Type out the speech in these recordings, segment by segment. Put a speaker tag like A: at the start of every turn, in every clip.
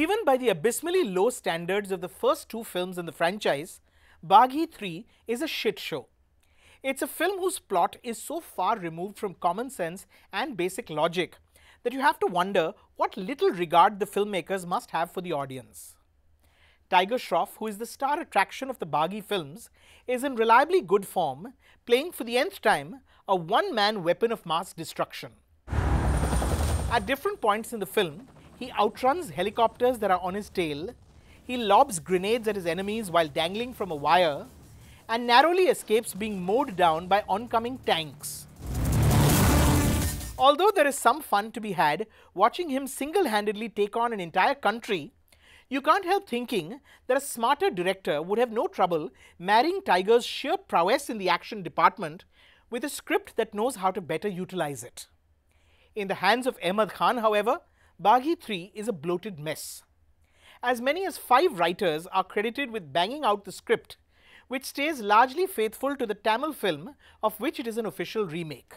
A: Even by the abysmally low standards of the first two films in the franchise, Baaghi 3 is a shit show. It's a film whose plot is so far removed from common sense and basic logic that you have to wonder what little regard the filmmakers must have for the audience. Tiger Shroff, who is the star attraction of the Baaghi films, is in reliably good form, playing for the nth time a one-man weapon of mass destruction. At different points in the film, he outruns helicopters that are on his tail, he lobs grenades at his enemies while dangling from a wire, and narrowly escapes being mowed down by oncoming tanks. Although there is some fun to be had watching him single-handedly take on an entire country, you can't help thinking that a smarter director would have no trouble marrying Tiger's sheer prowess in the action department with a script that knows how to better utilize it. In the hands of Ahmed Khan, however, Baaghi 3 is a bloated mess. As many as 5 writers are credited with banging out the script, which stays largely faithful to the Tamil film of which it is an official remake.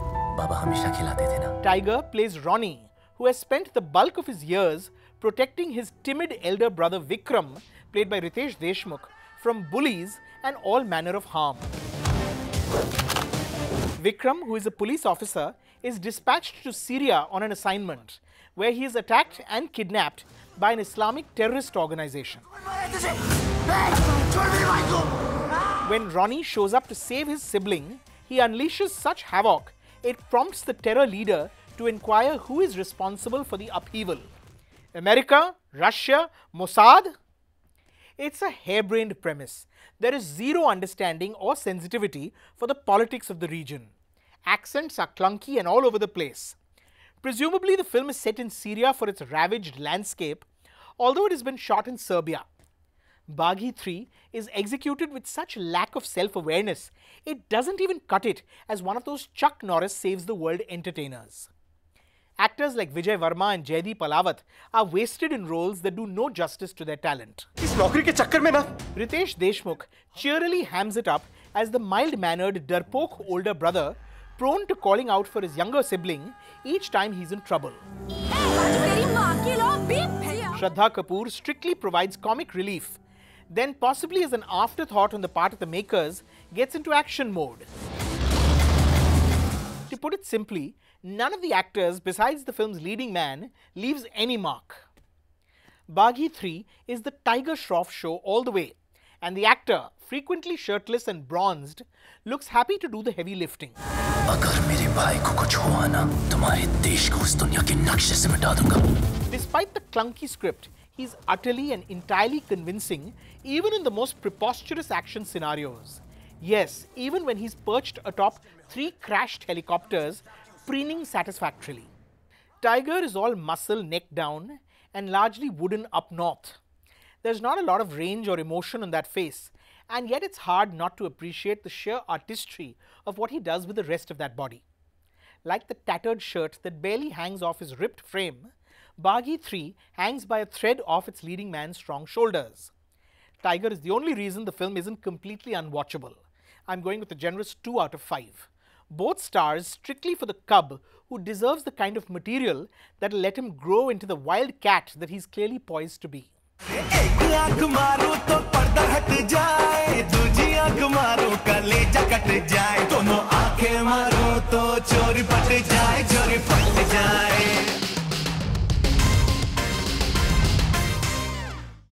A: Tiger plays Ronnie, who has spent the bulk of his years protecting his timid elder brother Vikram, played by Riteish Deshmukh, from bullies and all manner of harm. Vikram, who is a police officer, is dispatched to Syria on an assignment, where he is attacked and kidnapped by an Islamic terrorist organization. When Ronnie shows up to save his sibling, he unleashes such havoc, it prompts the terror leader to inquire who is responsible for the upheaval. America? Russia? Mossad? It's a harebrained premise. There is zero understanding or sensitivity for the politics of the region. Accents are clunky and all over the place. Presumably the film is set in Syria for its ravaged landscape, although it has been shot in Serbia. Baaghi 3 is executed with such lack of self-awareness, it doesn't even cut it as one of those Chuck Norris saves the world entertainers. Actors like Vijay Varma and Jaideep Alawat are wasted in roles that do no justice to their talent. Riteish Deshmukh cheerily hams it up as the mild-mannered, darpoke older brother, prone to calling out for his younger sibling each time he's in trouble. Shraddha Kapoor strictly provides comic relief, then possibly as an afterthought on the part of the makers, gets into action mode. To put it simply, none of the actors besides the film's leading man leaves any mark. Baaghi 3 is the Tiger Shroff show all the way, and the actor, frequently shirtless and bronzed, looks happy to do the heavy lifting. Despite the clunky script, he's utterly and entirely convincing even in the most preposterous action scenarios. Yes, even when he's perched atop 3 crashed helicopters, preening satisfactorily. Tiger is all muscle neck down and largely wooden up north. There's not a lot of range or emotion on that face, and yet it's hard not to appreciate the sheer artistry of what he does with the rest of that body. Like the tattered shirt that barely hangs off his ripped frame, Baaghi 3 hangs by a thread off its leading man's strong shoulders. Tiger is the only reason the film isn't completely unwatchable. I'm going with a generous 2 out of 5. Both stars strictly for the cub who deserves the kind of material that'll let him grow into the wild cat that he's clearly poised to be.